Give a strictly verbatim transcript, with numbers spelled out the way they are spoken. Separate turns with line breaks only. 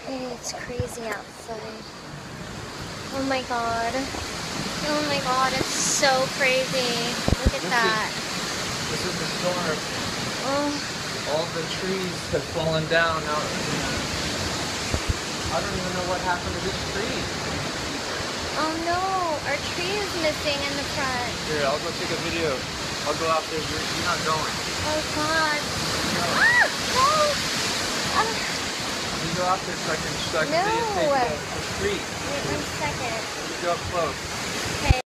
It's crazy outside. Oh my god. Oh my god, it's so crazy. Look at
this
that.
Is, this is the storm.
Oh.
All the trees have fallen down now. I don't even know what happened to this tree.
Oh no, our tree is missing in the front.
Here, I'll go take a video. I'll go out there. You're, you're not going.
Oh god. Ah! No! Ah.
You go out there so I can, so I can
No.
videotape the, the street.
Wait one second.
You go up close.
Okay.